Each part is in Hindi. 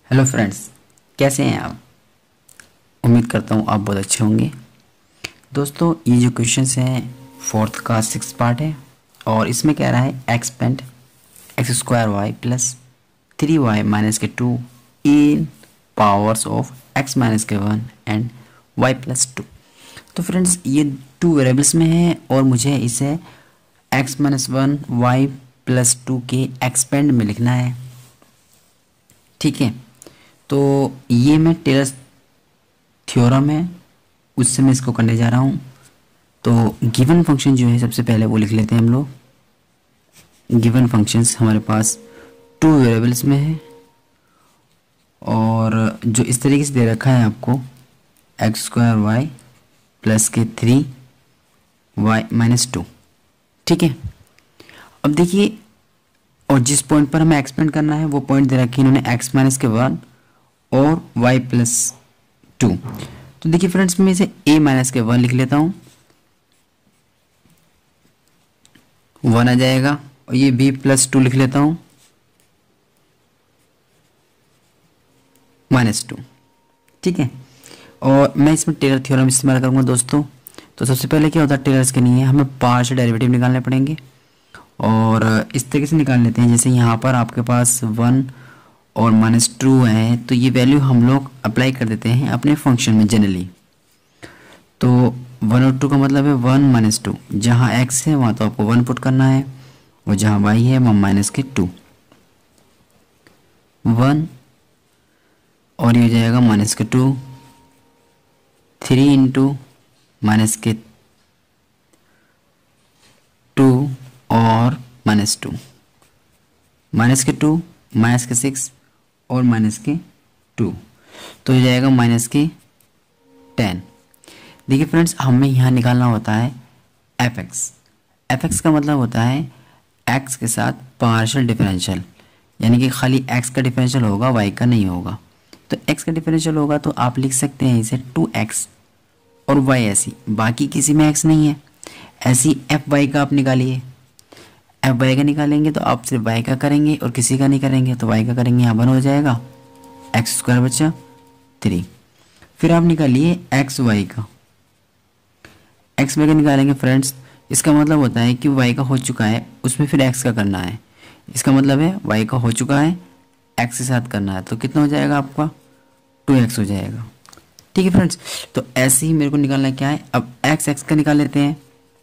हेलो फ्रेंड्स, कैसे हैं आप। उम्मीद करता हूँ आप बहुत अच्छे होंगे। दोस्तों, ये जो क्वेश्चंस हैं फोर्थ का 6th पार्ट है और इसमें कह रहा है expand x square y plus 3y minus के 2 in powers of x minus के 1 एंड y प्लस 2। तो फ्रेंड्स, ये 2 वेरिएबल्स में है और मुझे इसे x माइनस 1 y प्लस 2 के एक्सपेंड में लिखना है। ठीक है, तो ये मैं टेलर्स थ्योरम है उससे मैं इसको करने जा रहा हूँ। तो गिवन फंक्शन जो है सबसे पहले वो लिख लेते हैं हम लोग। गिवन फंक्शंस हमारे पास 2 वेरिएबल्स में है और जो इस तरीके से दे रखा है आपको एक्स स्क्वायर वाई प्लस के 3y माइनस 2। ठीक है, अब देखिए, और जिस पॉइंट पर हमें एक्सपेंड करना है वो पॉइंट दे रखी है इन्होंने x माइनस के 1 और y प्लस 2। तो देखिए फ्रेंड्स, मैं इसे a माइनस के 1 लिख लेता हूँ, 1 आ जाएगा, और ये b प्लस 2 लिख लेता हूँ, माइनस 2। ठीक है, और मैं इसमें टेलर थ्योरम इस्तेमाल करूँगा दोस्तों। तो सबसे पहले क्या होता है, टेलर्स के लिए हमें पार्शियल डेरिवेटिव निकालने पड़ेंगे और इस तरीके से निकाल लेते हैं। जैसे यहाँ पर आपके पास 1 और माइनस 2 है, तो ये वैल्यू हम लोग अप्लाई कर देते हैं अपने फंक्शन में जनरली। तो 1 और 2 का मतलब है 1 माइनस 2, जहाँ x है वहाँ तो आपको 1 पुट करना है और जहाँ y है वहाँ माइनस के 2, 1 और ये हो जाएगा माइनस के 2, 3 इंटू माइनस के 2 और माइनस 2, माइनस के 2, माइनस के 6 और माइनस के 2, तो हो जाएगा माइनस के 10। देखिए फ्रेंड्स, हमें यहाँ निकालना होता है एफ एक्स का मतलब होता है एक्स के साथ पार्शियल डिफरेंशियल, यानी कि खाली एक्स का डिफरेंशियल होगा, वाई का नहीं होगा। तो एक्स का डिफरेंशियल होगा तो आप लिख सकते हैं इसे 2x और y ऐसी, बाकी किसी में x नहीं है, ऐसी एफ वाई का आप निकालिए। एफ वाई का निकालेंगे तो आप सिर्फ y का करेंगे और किसी का नहीं करेंगे, तो y का करेंगे, यहाँ 1 हो जाएगा, एक्स स्क्वायर बचा 3। फिर आप निकालिए एक्स वाई का, एक्स वाई का निकालेंगे फ्रेंड्स, इसका मतलब होता है कि y का हो चुका है उसमें फिर x का करना है, इसका मतलब है y का हो चुका है x के साथ करना है, तो कितना हो जाएगा आपका 2x हो जाएगा। ठीक है फ्रेंड्स, तो ऐसे ही मेरे को निकालना क्या है, अब x का निकाल लेते हैं,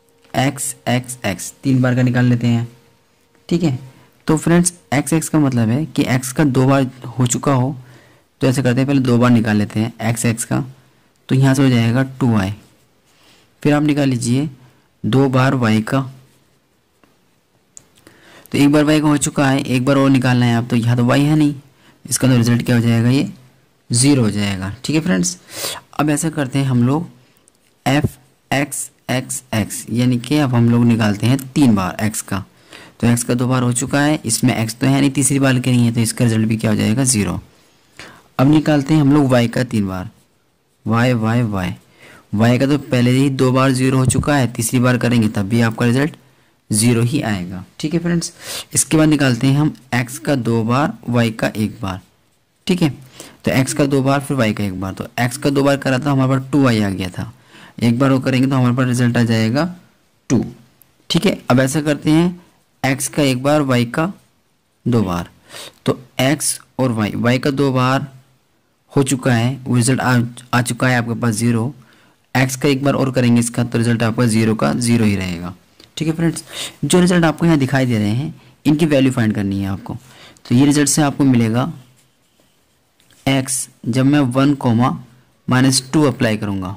x 3 बार का निकाल लेते हैं। ठीक है, तो फ्रेंड्स x का मतलब है कि x का 2 बार हो चुका हो, तो ऐसे करते हैं पहले 2 बार निकाल लेते हैं x का, तो यहाँ से हो जाएगा 2y। फिर आप निकाल लीजिए 2 बार y का, तो 1 बार y का हो चुका है, 1 बार और निकालना है आप, तो यहाँ तो y है नहीं, इसका तो रिजल्ट क्या हो जाएगा, ये 0 हो जाएगा। ठीक है फ्रेंड्स, अब ऐसा करते हैं हम लोग f x यानी कि अब हम लोग निकालते हैं 3 बार x का, तो x का 2 बार हो चुका है, इसमें x तो है नहीं, तीसरी बार के नहीं है, तो इसका रिजल्ट भी क्या हो जाएगा 0। अब निकालते हैं हम लोग y का 3 बार, y का तो पहले ही 2 बार 0 हो चुका है, तीसरी बार करेंगे तब भी आपका रिजल्ट 0 ही आएगा। ठीक है फ्रेंड्स, इसके बाद निकालते हैं हम x का 2 बार, y का 1 बार। ठीक है, तो x का 2 बार फिर y का 1 बार, तो x का 2 बार करा था हमारे पास 2y आ गया था, 1 बार वो करेंगे तो हमारे पास रिजल्ट आ जाएगा 2। ठीक है, अब ऐसा करते हैं x का 1 बार, y का 2 बार, तो x और y का 2 बार हो चुका है, वो रिजल्ट आ चुका है आपके पास 0, x का 1 बार और करेंगे इसका, तो रिजल्ट आपका 0 का 0 ही रहेगा। ठीक है फ्रेंड्स, जो रिजल्ट आपको यहाँ दिखाई दे रहे हैं इनकी वैल्यू फाइंड करनी है आपको। तो ये रिजल्ट से आपको मिलेगा x, जब मैं 1 माइनस 2 अप्लाई करूँगा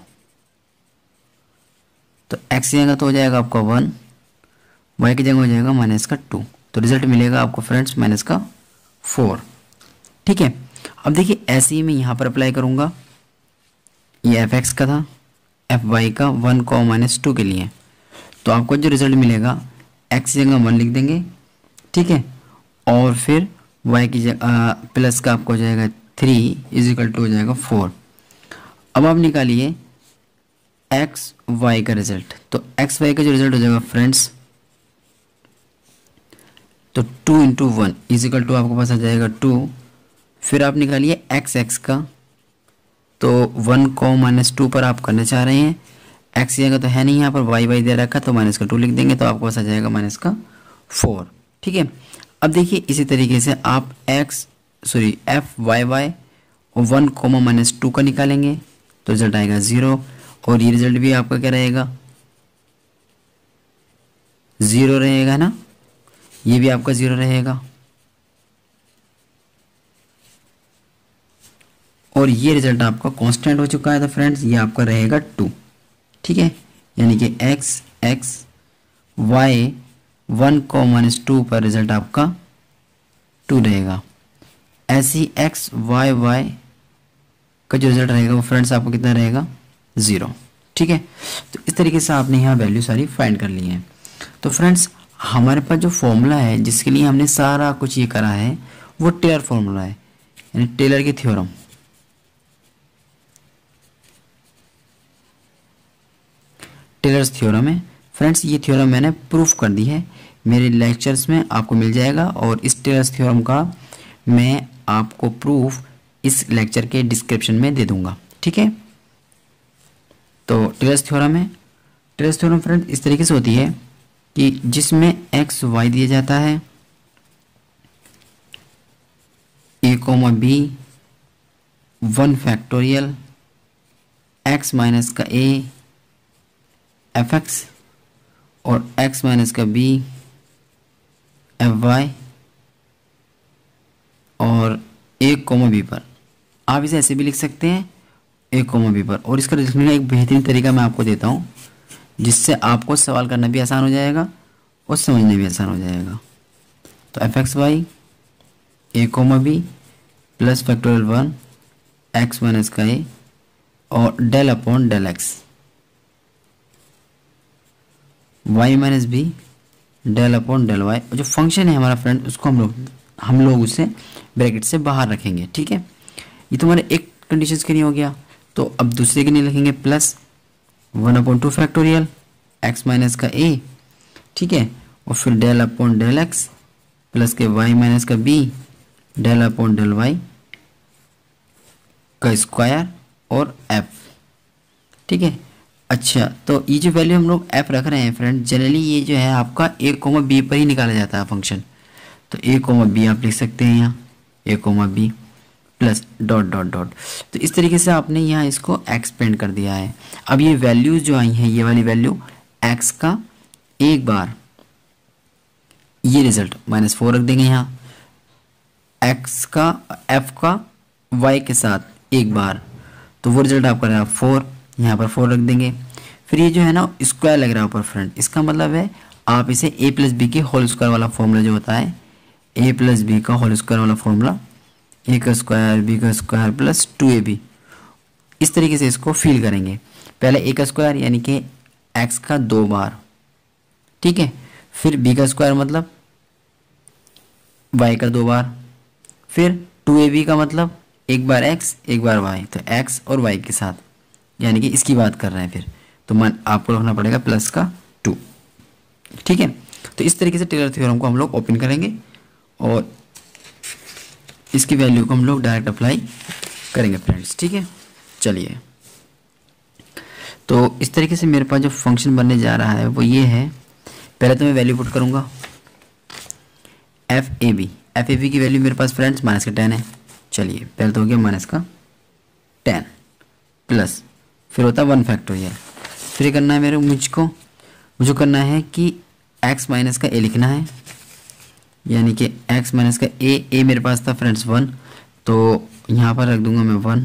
तो x की जगह तो हो जाएगा आपका 1, y की जगह हो जाएगा माइनस का 2, तो रिजल्ट मिलेगा आपको फ्रेंड्स माइनस का 4। ठीक है, अब देखिए ऐसे ही मैं यहाँ पर अप्लाई करूँगा, ये एफ एक्स का था, एफ वाई का 1 माइनस 2 के लिए, तो आपको जो रिजल्ट मिलेगा x की जगह 1 लिख देंगे। ठीक है, और फिर y की जगह प्लस का आपको हो जाएगा 3 इजिकल टू हो जाएगा 4। अब आप निकालिए एक्स वाई का रिजल्ट, तो एक्स वाई का जो रिजल्ट हो जाएगा फ्रेंड्स, तो 2 इंटू 1 इजिकल टू आपके पास आ जाएगा 2, फिर आप निकालिए एक्स एक्स का, तो 1 को -2 पर आप करना चाह रहे हैं। एक्स जगह तो है नहीं यहाँ पर, वाई वाई दे रखा तो -2 लिख देंगे, तो आपको पास आ जाएगा -4। ठीक है। अब देखिए इसी तरीके से आप एफ वाई वाई और 1 कोमा -2 का निकालेंगे तो रिजल्ट आएगा 0, और ये रिजल्ट भी आपका क्या रहेगा, 0 रहेगा ना, ये भी आपका 0 रहेगा, और ये रिजल्ट आपका कांस्टेंट हो चुका है, तो फ्रेंड्स ये आपका रहेगा 2। ठीक है, यानी कि एक्स एक्स वाई 1 को -2 पर रिजल्ट आपका 2 रहेगा। ऐसे ही एक्स वाई वाई का जो रिजल्ट रहेगा वो फ्रेंड्स आपको कितना रहेगा, 0। ठीक है, तो इस तरीके से आपने यहाँ वैल्यू सारी फाइंड कर ली है। तो फ्रेंड्स हमारे पास जो फॉर्मूला है जिसके लिए हमने सारा कुछ ये करा है वो टेलर फॉर्मूला है, यानी टेलर की थ्योरम। टेलर्स थ्योरम है फ्रेंड्स, ये थ्योरम मैंने प्रूफ कर दी है, मेरे लेक्चर्स में आपको मिल जाएगा, और इस टेलर्स थ्योरम का मैं आपको प्रूफ इस लेक्चर के डिस्क्रिप्शन में दे दूंगा। ठीक है, तो टेलर्स थ्योरम है। टेलर्स थ्योरम फ्रेंड्स इस तरीके से होती है कि जिसमें एक्स वाई दिया जाता है, a comma b 1 factorial x minus का ए एफ एक्स और एक्स माइनस का बी एफ वाई, और ए कोमा बी पर आप इसे ऐसे भी लिख सकते हैं, ए कोमा बी पर। और इसका लिखने का एक बेहतरीन तरीका मैं आपको देता हूँ जिससे आपको सवाल करना भी आसान हो जाएगा और समझना भी आसान हो जाएगा। तो f x y a comma b plus factorial 1 x minus का ए और del upon del x y minus b del upon del y. जो फंक्शन है हमारा फ्रेंड उसको हम लोग उसे ब्रैकेट से बाहर रखेंगे। ठीक है, ये तो हमारे एक कंडीशन के लिए हो गया। तो अब दूसरे के लिए लिखेंगे प्लस 1/2 फैक्टोरियल एक्स माइनस का ए, ठीक है, और फिर del upon del x plus के वाई माइनस का b del upon del y का स्क्वायर और एफ। ठीक है, अच्छा तो ये जो वैल्यू हम लोग एफ रख रहे हैं फ्रेंड, जनरली ये जो है आपका ए कोमा बी पर ही निकाला जाता है फंक्शन। तो ए कोमा बी आप लिख सकते हैं यहाँ, a comma b plus dot dot dot. तो इस तरीके से आपने यहाँ इसको एक्सपेंड कर दिया है। अब ये वैल्यूज जो आई हैं, ये वाली वैल्यू एक्स का एक बार ये रिजल्ट -4 रख देंगे यहाँ, एक्स का एफ का वाई के साथ एक बार, तो वो रिजल्ट आपका रहेगा 4, यहाँ पर 4 रख देंगे। फिर ये जो है ना स्क्वायर लग रहा है ऊपर फ्रेंड, इसका मतलब है आप इसे a प्लस बी के होल स्क्वायर वाला फॉर्मूला जो होता है, a प्लस बी का होल स्क्वायर वाला फॉर्मूला, ए का स्क्वायर बी का स्क्वायर प्लस 2ab, इस तरीके से इसको फील करेंगे। पहले a का स्क्वायर यानी कि x का 2 बार, ठीक है, फिर b का स्क्वायर मतलब y का 2 बार, फिर 2ab का मतलब एक बार x एक बार y, तो x और y के साथ, यानी कि इसकी बात कर रहे हैं। फिर तो मान आपको रखना पड़ेगा प्लस का 2। ठीक है, तो इस तरीके से टेलर थ्योरम को हम लोग ओपन करेंगे और इसकी वैल्यू को हम लोग डायरेक्ट अप्लाई करेंगे फ्रेंड्स। ठीक है, चलिए, तो इस तरीके से मेरे पास जो फंक्शन बनने जा रहा है वो ये है। पहले तो मैं वैल्यू पुट करूँगा एफ ए बी की वैल्यू मेरे पास फ्रेंड्स -10 है। चलिए पहले तो हो गया -10 प्लस फिर होता है 1 फैक्टोरियल। फिर करना है मुझको करना है कि x माइनस का a लिखना है, यानी कि x माइनस का a मेरे पास था फ्रेंड्स 1, तो यहाँ पर रख दूंगा मैं 1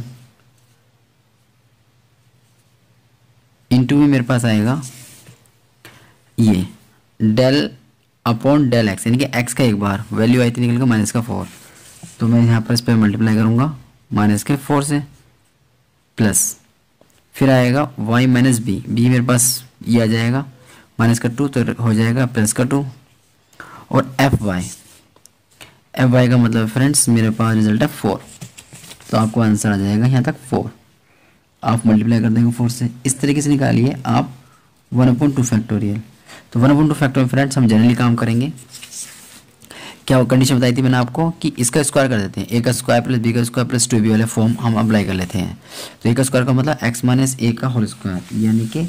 इंटू में मेरे पास आएगा ये डेल अपॉन डेल x, यानी कि x का एक बार वैल्यू आई थी निकल का -4, तो मैं यहाँ पर इस पर मल्टीप्लाई करूँगा -4 से, प्लस फिर आएगा y माइनस बी मेरे पास ये आ जाएगा -2, तो हो जाएगा +2, और एफ वाई का मतलब फ्रेंड्स मेरे पास रिजल्ट है 4, तो आपको आंसर आ जाएगा यहाँ तक 4। आप मल्टीप्लाई कर देंगे 4 से, इस तरीके से निकालिए आप 1/2 फैक्टोरियल। तो 1/2 फैक्टोरियल फ्रेंड्स हम जनरली काम करेंगे क्या वो कंडीशन बताई थी मैंने आपको कि इसका स्क्वायर कर देते हैं, ए का स्क्वायर प्लस बी का स्क्वायर प्लस 2b वाले फॉर्म हम अप्लाई कर लेते हैं। तो ए का स्क्वायर का मतलब x माइनस ए का होल स्क्वायर, यानी कि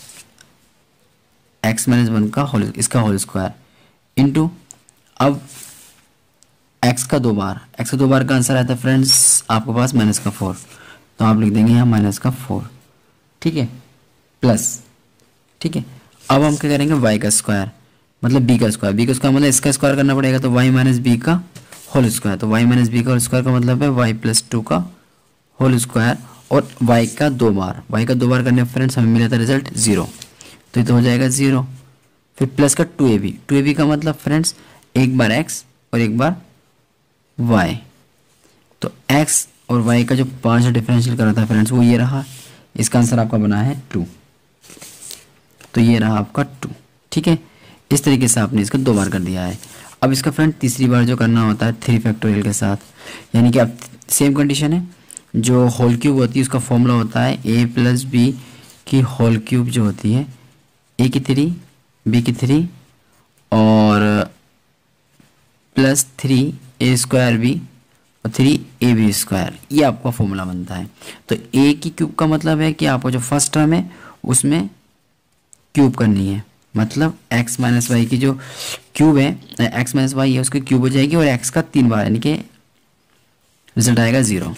x माइनस 1 का होल, इसका होल स्क्वायर इंटू, अब x का 2 बार, x का 2 बार का आंसर आता है फ्रेंड्स आपके पास -4, तो आप लिख देंगे यहाँ -4, ठीक है, प्लस, ठीक है। अब हम क्या करेंगे, y का स्क्वायर मतलब b का स्क्वायर, b का स्क्वायर मतलब इसका स्क्वायर करना पड़ेगा, तो y माइनस बी का होल स्क्वायर, तो y माइनस बी का होल स्क्वायर का मतलब है y प्लस 2 का होल स्क्वायर, और y का 2 बार, y का 2 बार करने पर फ्रेंड्स हमें मिला था रिजल्ट 0, तो ये तो हो जाएगा 0। फिर प्लस का 2ab, 2ab का मतलब फ्रेंड्स एक बार x और एक बार y, तो x और y का जो 5 डिफरेंशियल करा था फ्रेंड्स वो ये रहा, इसका आंसर आपका बना है 2, तो ये रहा आपका 2, ठीक है। इस तरीके से आपने इसको 2 बार कर दिया है। अब इसका फ्रेंड तीसरी बार जो करना होता है 3 फैक्टोरियल के साथ, यानी कि आप सेम कंडीशन है, जो होल क्यूब होती है उसका फॉर्मूला होता है a प्लस बी की होल क्यूब जो होती है, a की 3 b की 3 और प्लस 3 a स्क्वायर b और 3ab स्क्वायर, ये आपका फॉर्मूला बनता है। तो a की क्यूब का मतलब है कि आपको जो फर्स्ट टर्म है उसमें क्यूब करनी है, मतलब x माइनस वाई की जो क्यूब है, x माइनस वाई है उसकी क्यूब हो जाएगी और x का 3 बार, यानी कि रिजल्ट आएगा 0,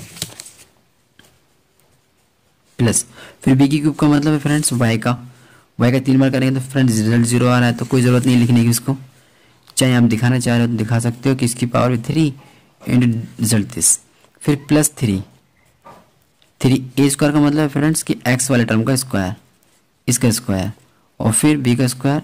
प्लस फिर b की क्यूब का मतलब है फ्रेंड्स y का 3 बार करेंगे तो फ्रेंड्स रिजल्ट 0 आ रहा है, तो कोई ज़रूरत नहीं लिखने की इसको, चाहे आप दिखाना चाह रहे हो तो दिखा सकते हो कि इसकी पावर 3 इंटू रिजल्ट दिस, फिर प्लस 3 a स्क्वायर का मतलब है फ्रेंड्स कि x वाले टर्म का स्क्वायर, इसका स्क्वायर, और फिर b का स्क्वायर,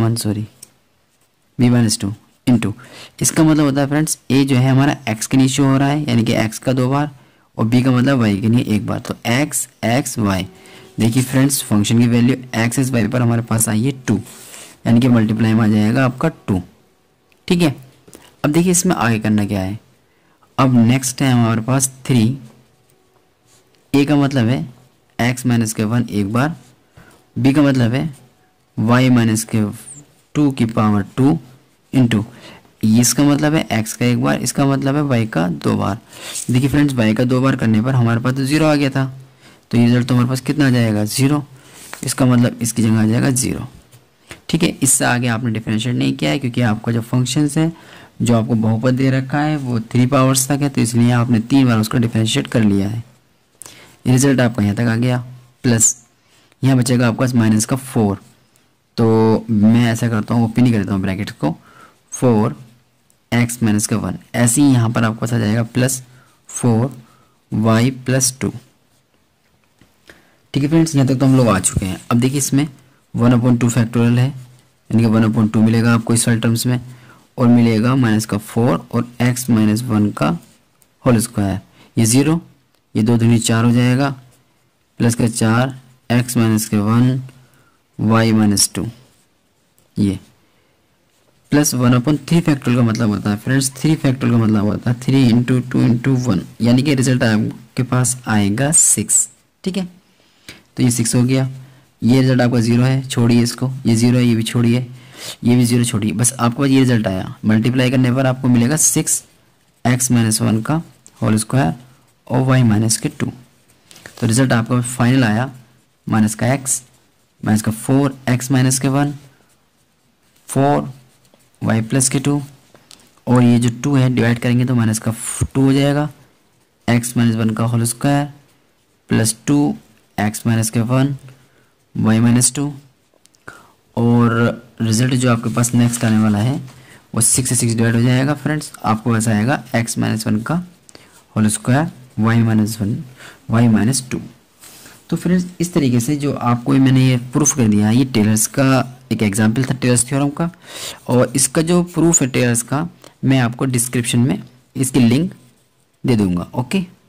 b माइनस 2 इंटू, इसका मतलब होता है फ्रेंड्स a जो है हमारा x के नीचे हो रहा है, यानी कि x का 2 बार, और b का मतलब y के लिए 1 बार, तो x y। देखिए फ्रेंड्स फंक्शन की वैल्यू x y पर हमारे पास आई है 2, यानी कि मल्टीप्लाई में आ जाएगा आपका 2, ठीक है। अब देखिए इसमें आगे करना क्या है, अब नेक्स्ट है हमारे पास 3, a का मतलब है x माइनस के 1 एक बार, b का मतलब है y माइनस के 2 की पावर 2 इंटू, इसका मतलब है x का एक बार, इसका मतलब है y का 2 बार। देखिए फ्रेंड्स y का 2 बार करने पर हमारे पास तो 0 आ गया था, तो ये रिजल्ट तो हमारे पास कितना आ जाएगा 0, इसका मतलब इसकी जगह आ जाएगा 0, ठीक है। इससे आगे आपने डिफरेंशिएट नहीं किया है क्योंकि आपका जो फंक्शंस है, जो आपको बहुपद दे रखा है वो 3 पावर्स तक है, तो इसलिए आपने 3 बार उसका डिफरेंशिएट कर लिया है। रिजल्ट आपका यहाँ तक आ गया, प्लस यहाँ बचेगा आपका माइनस का 4, तो मैं ऐसा करता हूँ ओपन ही कर देता हूँ ब्रैकेट को, 4x माइनस का 1, ऐसे ही यहाँ पर आपको आ जाएगा प्लस 4y प्लस 2, ठीक है फ्रेंड्स। यहाँ तक तो हम लोग आ चुके हैं। अब देखिए इसमें 1/2 फैक्टोरियल है, यानी कि 1/2 मिलेगा आपको इस वाले टर्म्स में, और मिलेगा माइनस का 4 और x माइनस 1 का होल स्क्वायर, ये 0, ये 2 दूनी 4 हो जाएगा, प्लस का 4 x माइनस के 1 y माइनस 2, ये प्लस 1/3 फैक्टोरियल का मतलब होता है फ्रेंड्स, 3 फैक्टोरियल का मतलब होता है 3 इंटू 2 इंटू 1, यानी कि रिजल्ट आपके पास आएगा 6, ठीक है। तो ये 6 हो गया, ये रिजल्ट आपका 0 है, छोड़िए इसको, ये 0 है, ये भी छोड़िए, ये भी 0 छोड़िए, बस आपको ये रिजल्ट आया। मल्टीप्लाई करने पर आपको मिलेगा 6x माइनस 1 का होल स्क्वायर और y माइनस के 2, तो रिजल्ट आपका फाइनल आया माइनस का x माइनस का 4x माइनस के 1, 4y प्लस के 2, और ये जो 2 है डिवाइड करेंगे तो माइनस का 2 हो जाएगा, x माइनस 1 का whole square plus 2x minus के 1 y माइनस 2, और रिजल्ट जो आपके पास नेक्स्ट आने वाला है वो 6 से 6 डिवाइड हो जाएगा फ्रेंड्स, आपको ऐसा आएगा x माइनस 1 का whole square y minus 1 y minus 2। तो फ्रेंड्स इस तरीके से जो आपको मैंने ये प्रूफ कर दिया है, ये टेलर्स का एक एग्जांपल था टेलर्स थ्योरम का, और इसका जो प्रूफ है टेलर्स का मैं आपको डिस्क्रिप्शन में इसकी लिंक दे दूंगा, ओके।